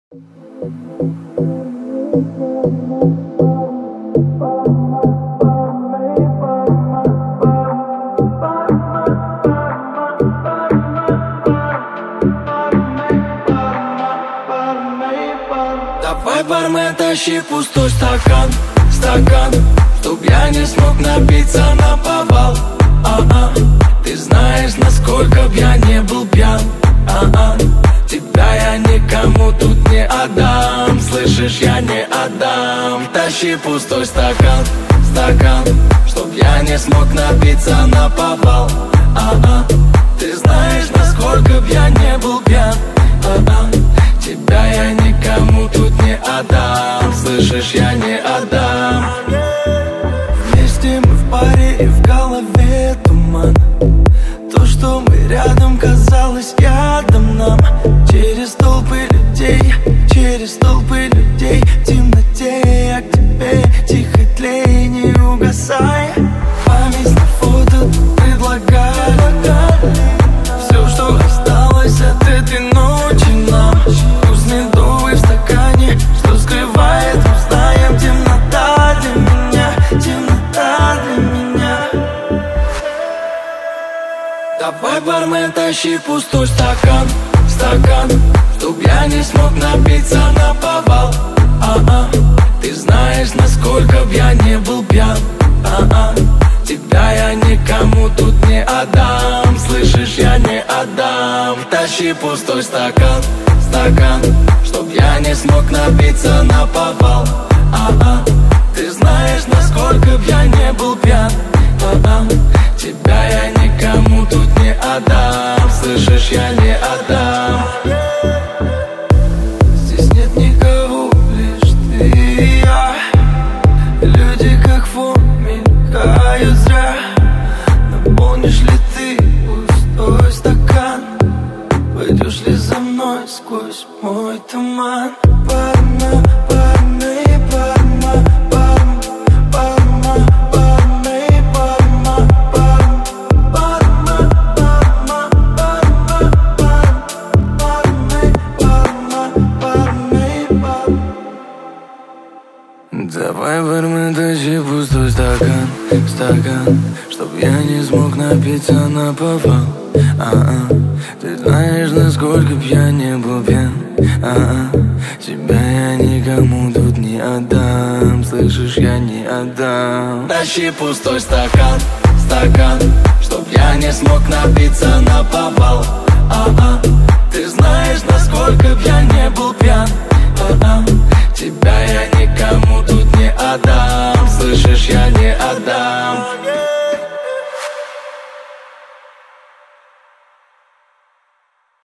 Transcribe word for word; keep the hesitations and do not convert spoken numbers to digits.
Давай, бармен, тащи пустой стакан, стакан, чтоб я не смог напиться наповал. А-а, ты знаешь, насколько б я не был пьян. А-а, тебя я никому тут не отдам. Слышишь, я не отдам. Тащи пустой стакан, стакан, чтоб я не смог напиться наповал. А-а, ты знаешь, насколько б я не был пьян. А-а, тебя я никому тут не отдам. Слышишь, я не отдам. Вместе мы в паре и в голове туман. То, что мы рядом, казалось ядом нам. Через толпы людей, через толпы людей, в темноте я к тебе тихо тлей, не угасай. Память на фото предлагаю. Все, что осталось от этой ночи нам. Вкус медовый в стакане, что скрывает, узнаем. Темнота для меня, темнота для меня. Давай, бармен, тащи пустой стакан, стакан, чтоб я не смог напиться наповал. А-а, ты знаешь, насколько б я не был пьян. А-а, тебя я никому тут не отдам. Слышишь, я не отдам. Тащи пустой стакан, стакан, чтоб я не смог напиться наповал. А-а, ты знаешь, насколько б я не был пьян. А-а, тебя я никому тут не отдам. Слышишь, я не отдам. Здесь нет никого, лишь ты и я. Люди как фон мелькают зря. Наполнишь ли ты пустой стакан? Пойдешь ли за мной сквозь мой туман? Парма, парма и парма, парма, парма, парма и парма, парма, парма, парма, парма, парма, парма и парма. Давай, бармен, тащи пустой стакан, стакан, чтоб я не смог напиться наповал. А-а, ты знаешь, насколько б я не был пьян. А-а, тебя я никому тут не отдам. Слышишь, я не отдам. Тащи пустой стакан, стакан, чтоб я не смог напиться наповал. А-а, ты знаешь, насколько б я не был пьян. А-а, тебя я никому тут не отдам. Слышишь, я не отдам.